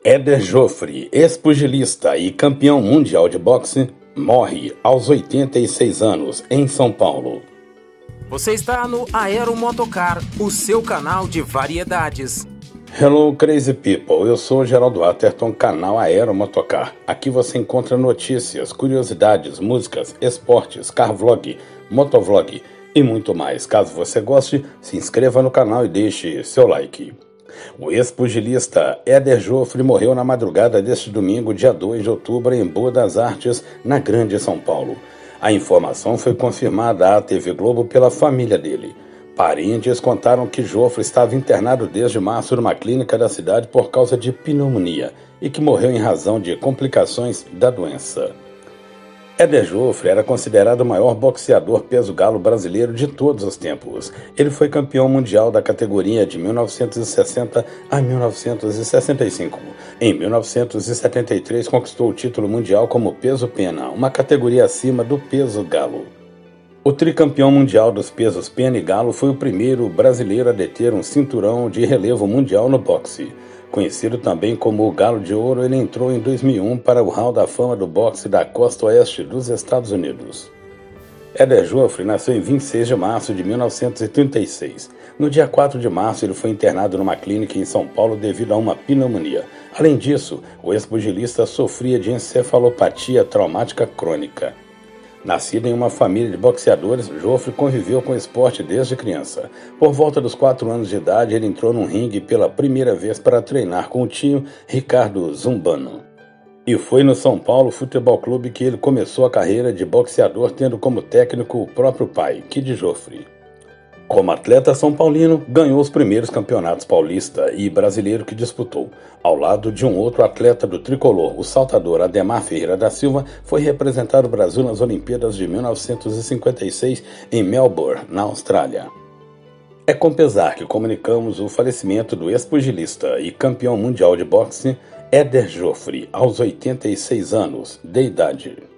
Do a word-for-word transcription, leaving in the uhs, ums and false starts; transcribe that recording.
Éder Joffre, ex-pugilista e campeão mundial de boxe, morre aos oitenta e seis anos em São Paulo. Você está no Aeromotocar, o seu canal de variedades. Hello Crazy People, eu sou Geraldo Atherton, canal Aeromotocar. Aqui você encontra notícias, curiosidades, músicas, esportes, carvlog, motovlog e muito mais. Caso você goste, se inscreva no canal e deixe seu like. O ex-pugilista Éder Joffre morreu na madrugada deste domingo, dia dois de outubro, em Boa das Artes, na Grande São Paulo. A informação foi confirmada à T V Globo pela família dele. Parentes contaram que Joffre estava internado desde março numa clínica da cidade por causa de pneumonia e que morreu em razão de complicações da doença. Éder Joffre era considerado o maior boxeador peso-galo brasileiro de todos os tempos. Ele foi campeão mundial da categoria de mil novecentos e sessenta a mil novecentos e sessenta e cinco. Em mil novecentos e setenta e três conquistou o título mundial como peso-pena, uma categoria acima do peso-galo. O tricampeão mundial dos pesos pena e galo foi o primeiro brasileiro a deter um cinturão de relevo mundial no boxe. Conhecido também como o Galo de Ouro, ele entrou em dois mil e um para o Hall da Fama do boxe da costa oeste dos Estados Unidos. Éder Joffre nasceu em vinte e seis de março de mil novecentos e trinta e seis. No dia quatro de março, ele foi internado numa clínica em São Paulo devido a uma pneumonia. Além disso, o ex-pugilista sofria de encefalopatia traumática crônica. Nascido em uma família de boxeadores, Joffre conviveu com o esporte desde criança. Por volta dos quatro anos de idade, ele entrou num ringue pela primeira vez para treinar com o tio Ricardo Zumbano. E foi no São Paulo Futebol Clube que ele começou a carreira de boxeador, tendo como técnico o próprio pai, Kid Joffre. Como atleta são paulino, ganhou os primeiros campeonatos paulista e brasileiro que disputou. Ao lado de um outro atleta do tricolor, o saltador Ademar Ferreira da Silva, foi representar o Brasil nas Olimpíadas de mil novecentos e cinquenta e seis em Melbourne, na Austrália. É com pesar que comunicamos o falecimento do ex-pugilista e campeão mundial de boxe, Éder Joffre, aos oitenta e seis anos de idade.